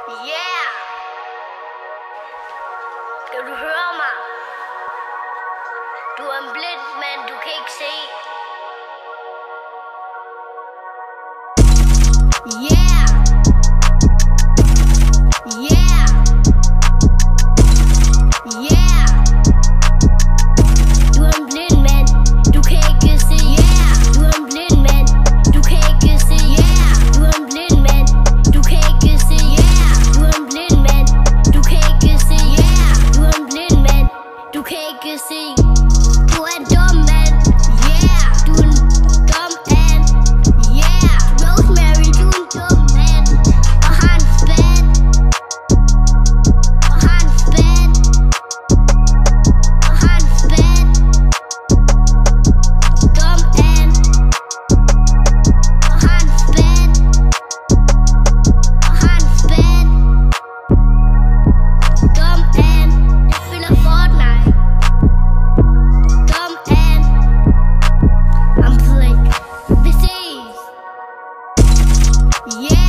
Yeah! Kan du høre mig? Du er en blind mand, du kan ikke se. Yeah! Yeah! Yeah! Du er en blind mand, du kan ikke se. Yeah! Du er en blind mand, du kan ikke se. Yeah! Du er en blind mand, du kan ikke se. Yeah! Du er en blind mand, du kan ikke se. Yeah! Du er en blind mand, du kan ikke se. Du er en dum mand. Yeah! Du er en dum mand. Yeah! Rosemary, du er en dum mand. Og har en spand. Og har en spand. Og har en spand. Dum mand. Og har en spand. Og har en spand. Dum mand. Spiller Fortnite. Dum mand. I'm playing. This is. Yeah.